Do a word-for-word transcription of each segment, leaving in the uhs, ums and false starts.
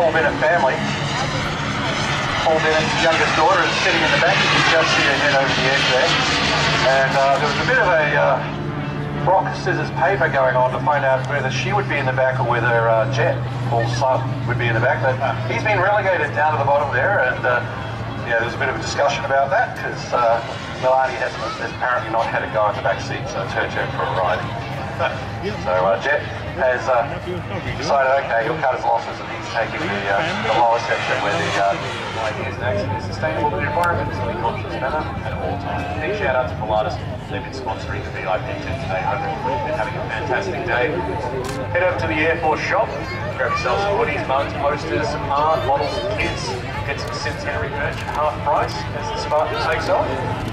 four-minute family. Paul Bennett's youngest daughter is sitting in the back. You can just see her head over the edge there. And uh, there was a bit of a uh, rock, scissors, paper going on to find out whether she would be in the back or whether uh, Jet, Paul's son, would be in the back. But he's been relegated down to the bottom there, and uh, yeah, there's a bit of a discussion about that because uh, Milani has, has apparently not had a go in the back seat, so it's her turn for a ride. So uh, Jet has uh, decided, okay, he'll cut his losses and he's taking the, uh, the lower section where the uh, idea is an accident is sustainable to the environment in a conscious manner at all times. Big shout out to Pilatus. They've been sponsoring the V I P tent today. I hope they're having a fantastic day. Head over to the Air Force shop, grab yourself some hoodies, mugs, posters, some art, models, and kits. Get some centenary merch at half price as the Spartan takes off.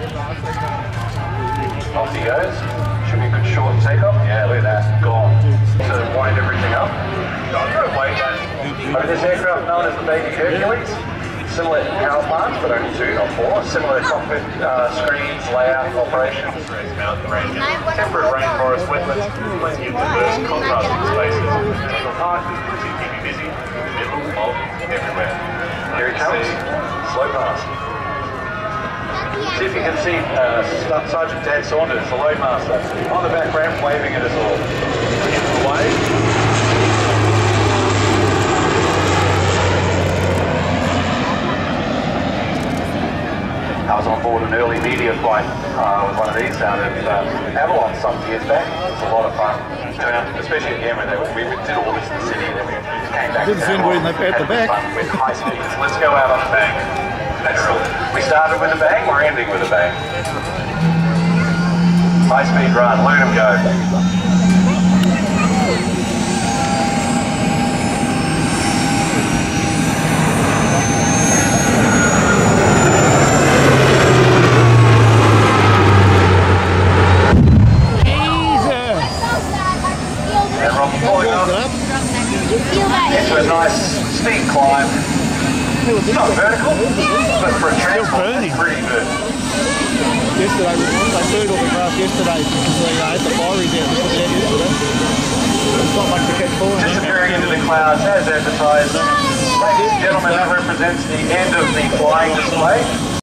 Off he goes. Should be a good short takeoff. Yeah, look at that. Gone. To wind everything up. Don't go away, guys. Over this aircraft known as the Baby Hercules. Similar power plants, but only two, not four. Similar cockpit uh, screens, layout, operations. Mountain ranges, temperate rainforest, wetlands, plenty of diverse contrasting spaces. Central Park is to keep you busy in the middle of everywhere. Here he comes. Slow pass. See if you can see uh, Sergeant Dan Saunders, the loadmaster, on the back ramp waving at us all. Into the wave. I was on board an early media flight uh, with one of these down at uh, Avalon some years back. It was a lot of fun, especially again when they, we did all this in the city and then we came back to Avalon at the back. With high speeds. Let's go out on the bank. We started with a bang, we're ending with a bang. High speed run, look at him go. And Rob pulling up into a nice steep climb. It's not vertical, but for a transport, it's pretty good. Yesterday, I circled the graph yesterday because I had the firing down to put it out yesterday. There's not much to catch for. Disappearing into the clouds as advertised. Ladies and gentlemen, that represents the end of the flying display.